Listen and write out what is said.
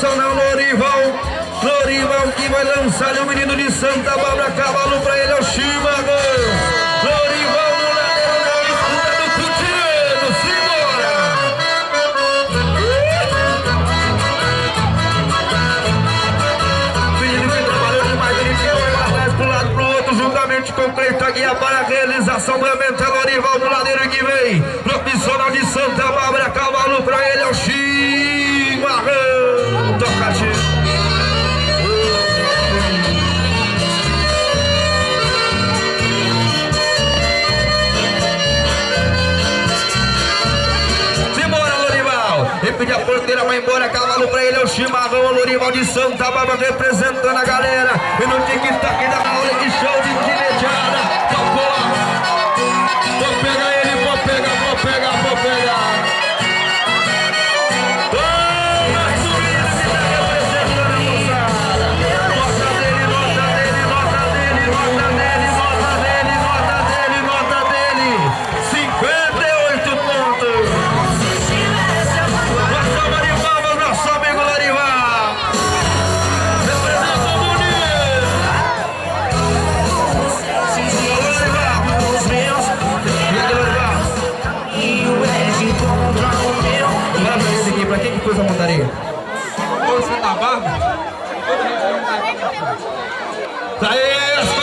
sensacional, Lorival. Lorival que vai lançar o menino de Santa Bárbara, cavalo pra ele, é o Chimago. Lorival no ladeiro da disputa do Cotidiano, simbora! Menino que trabalhou demais, ele foi lá atrás pro lado, pro outro, juntamente com o Cleiton Guia para a realização do evento. É Lorival no ladeiro que vem, profissional de Santa Bárbara, cavalo pra ele, é o Chimago. Toca, pedir a porteira, vai embora, cavalo pra ele, é o Chimarrão, o Lorival de Santa Bárbara representando a galera. E no tic-tac da hora, que show de tilejada. Vou pegar ele, vou pegar. Pra que coisa montaria? Força da barba? Aê!